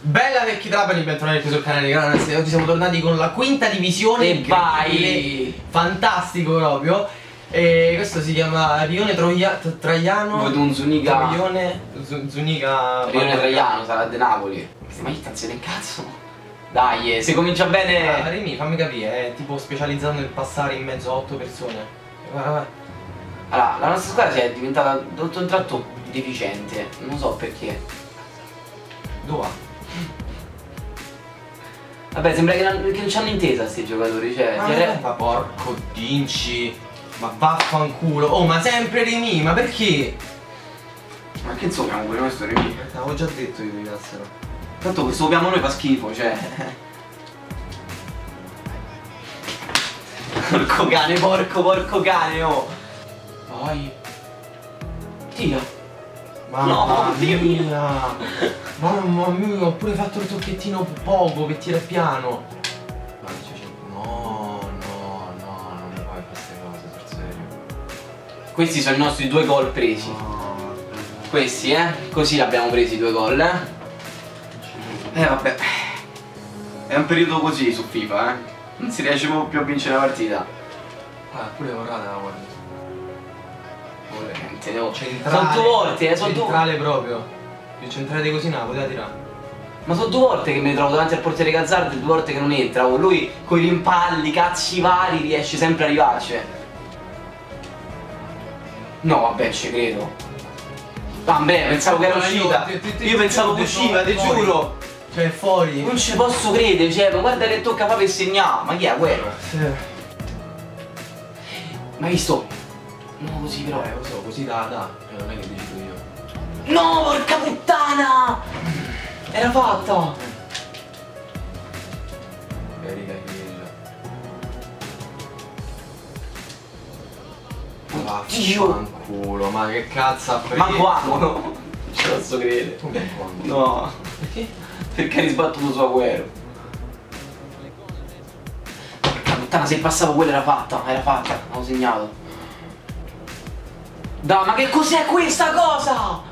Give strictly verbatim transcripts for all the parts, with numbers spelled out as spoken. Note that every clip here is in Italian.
Bella vecchi trapani, bentornati qui sul canale di Grana. Oggi siamo tornati con la quinta divisione. E vai! Fantastico proprio. E questo si chiama Rione Troia, Traiano. Vedo un Zuniga. Rione Zuniga. Rione Traiano, sarà di Napoli. Queste magliette del cazzo. Dai, se comincia bene. Ah, Remi, fammi capire, è tipo specializzato nel passare in mezzo a otto persone. Guarda, guarda. Allora, la nostra squadra si è diventata tutto un tratto deficiente. Non so perché. Dove va? Vabbè, sembra che non, che non ci hanno intesa sti giocatori, cioè. Ma, re... ma porco Dinci. Ma vaffanculo. Oh, ma sempre Remi, ma perché? Ma che insomma, pure questo Remi? L'avevo già detto io di dassero. Tanto questo copiamo noi fa schifo, cioè. Porco cane, porco, porco cane, oh. Vai. Tira. Mamma No, mia. Mamma mia, ho pure fatto il tocchettino poco che tira piano. No, no, no, non mi fai queste cose, sul serio. Questi sono i nostri due gol presi. No. Questi, eh? Così l'abbiamo presi i due gol, eh? Eh vabbè. È un periodo così su FIFA, eh? Non si riesce più a vincere la partita. Ah, pure vorrata la guarda. Veramente, no. Centrale. Sono due volte, eh, sono due Centrale proprio. Più centrale di così no, poteva tirare. Ma sono due volte che mi trovo davanti al portiere Gazzardo e due volte che non entra. Oh, lui con i rimpalli, cazzi vari, riesce sempre a arrivarci. No, vabbè, ci credo. Vabbè, pensavo che era uscita. Io pensavo che usciva, ti giuro. Cioè, fuori. Non ci posso credere, cioè, ma guarda che tocca proprio per segnare. Ma chi è Agüero? Sì. Ma hai visto? No, così però. Eh, lo so, così da, da. Eh, non è che decido io. No, porca puttana! Era fatta! Erika Hill. Vaffanculo, ma che cazzo ha preso? Ma quando? Non ci posso credere. Come quando? No. Perché? Perché hai risbattuto su Agüero? Porca puttana, se passavo quella era fatta, era fatta, avevo segnato. Dai, ma che cos'è questa cosa?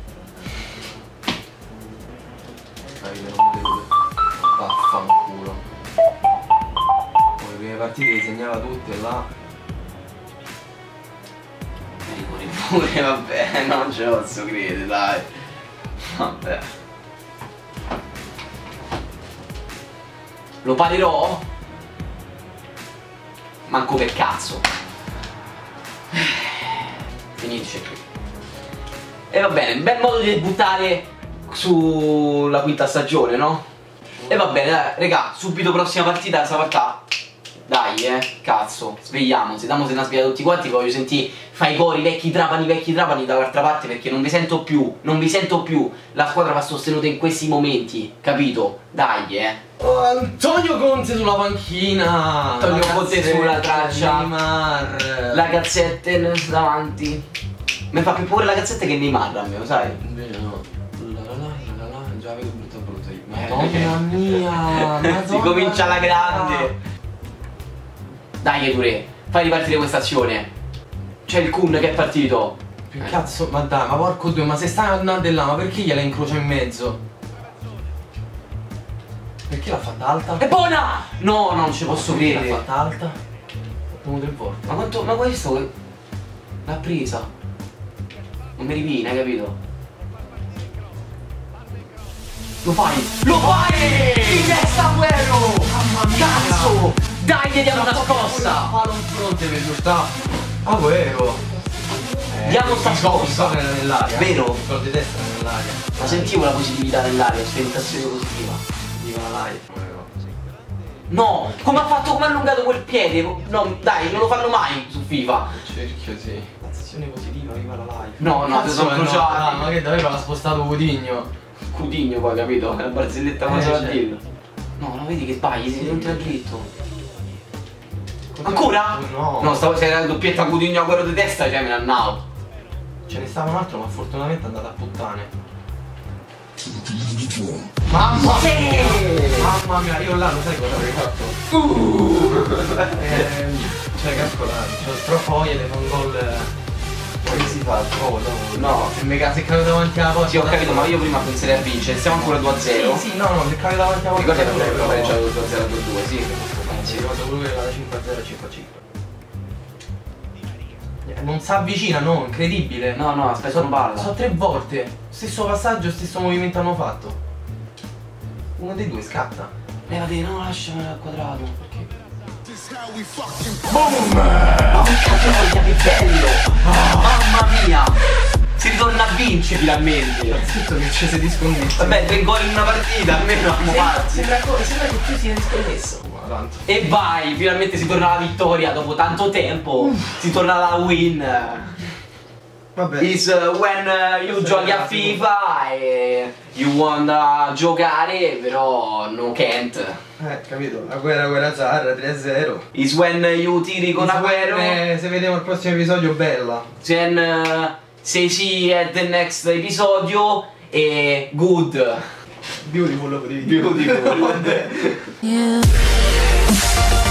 Davide, non mi devo. Vaffanculo. Con le prime partite le segnava tutte là. Rigore pure, vabbè, non ce lo posso credere, dai. Vabbè. Lo parirò? Manco per cazzo. Finisce qui. E va bene, bel modo di debuttare sulla quinta stagione, no? E va bene, dai, raga, subito prossima partita, questa partita. Dai, eh, cazzo, svegliamo, se diamo se ne sveglia tutti quanti, voglio sentire fai cori, vecchi trapani, vecchi trapani dall'altra parte, perché non vi sento più, non vi sento più. La squadra va sostenuta in questi momenti, capito? Dai, eh. Oh, Antonio Conte sulla panchina. Antonio Conte sulla traccia. Neymar. La Gazzetta davanti. Mi fa più paura la Gazzetta che Neymar a me, lo sai? Invece no. La la la la la, già vedo brutta brutta. Madonna mia, Madonna Si comincia alla mia. grande. Dai Touré, fai ripartire questa azione. C'è il Kun che è partito. Che cazzo, ma dai, ma porco due, ma se stai andando là, ma perché gliela incrocia in mezzo? Perché l'ha fatta alta? È buona! No, non ci posso Perché credere. l'ha fatta alta? Fatto tre volte. Ma quanto. Ma questo che. L'ha presa. Non mi ripina, hai capito? Lo fai! Lo fai! Di testa Agüero! Mamma mia! Cazzo! Dai, gli diamo una scossa! Palo in fronte per sta. Agüero! Eh, Diamo sta scossa! era nell'aria. Vero? Il gol di destra era nell'aria. Ma sentivo la positività nell'aria, ostentazione positiva. Dico la live. No! Come ha fatto, come ha allungato quel piede? No, dai, non lo fanno mai su FIFA! Cerchio, sì. Azione positiva, viva la live. No, no, ti sono Cazzo, no, crociati. ah, ma che davvero l'ha spostato Coutinho? Coutinho poi, capito? La barzelletta come Eh, se la cioè. dillo. No, no, vedi che sbagli, si non tira dritto. Cosa- Ancora? No. No, stavo se era la doppietta Coutinho a quello di testa, cioè me ne annavo. Ce ne stava un altro, ma fortunatamente è andata a puttane. Mamma mia! Mamma mia, io là lo sai cosa avrei fatto? Uh. eh, cioè calcolare, cioè troppo voglia di fare un gol. che si fa? Oh no. No. Se mi cazzo è caduto davanti alla porta. Sì, ho capito, ma io prima penserei a vincere. Stiamo ancora due a zero. Sì, sì, no, no, se caduto davanti alla porta. Ricordi che abbiamo pareggiato due a zero a due a due, sì. Sì, cosa pure da cinque a zero a cinque a cinque. Non si avvicina, no, incredibile. No, no, aspetta, non palla. Sono tre volte. Stesso passaggio, stesso movimento hanno fatto. Uno dei due scatta. Levati, no, lasciamela al quadrato. Perché? Boom! Porca troia, che bello! Oh, mamma mia! Si ritorna a vincere finalmente! Zitto che ci sei disconnesso. Vabbè, tre gol in una partita, almeno siamo pazzi. Sembra, sembra che tu sia disconnesso. Tanto. E vai, finalmente si torna alla vittoria dopo tanto tempo. Si torna alla win. Vabbè. Is uh, when uh, you giochi a FIFA e you wanna giocare, però no can't. Eh, capito? La guerra, guerra zarra, tre a zero. Is when you tiri con Agüero. Eh, se vediamo il prossimo episodio, bella. Then uh, say see at the next episodio e good. Beautiful, lo potevi dire. Beautiful. Yeah.